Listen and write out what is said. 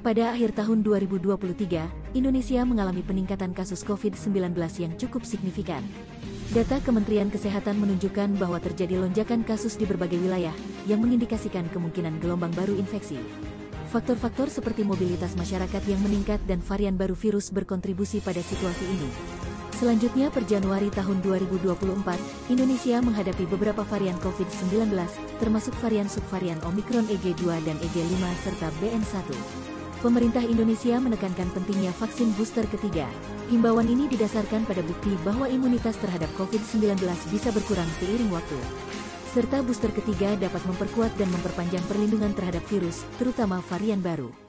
Pada akhir tahun 2023, Indonesia mengalami peningkatan kasus COVID-19 yang cukup signifikan. Data Kementerian Kesehatan menunjukkan bahwa terjadi lonjakan kasus di berbagai wilayah yang mengindikasikan kemungkinan gelombang baru infeksi. Faktor-faktor seperti mobilitas masyarakat yang meningkat dan varian baru virus berkontribusi pada situasi ini. Selanjutnya, per Januari tahun 2024, Indonesia menghadapi beberapa varian COVID-19, termasuk varian subvarian Omikron EG2 dan EG5 serta BN1. Pemerintah Indonesia menekankan pentingnya vaksin booster ketiga. Himbauan ini didasarkan pada bukti bahwa imunitas terhadap COVID-19 bisa berkurang seiring waktu. Serta booster ketiga dapat memperkuat dan memperpanjang perlindungan terhadap virus, terutama varian baru.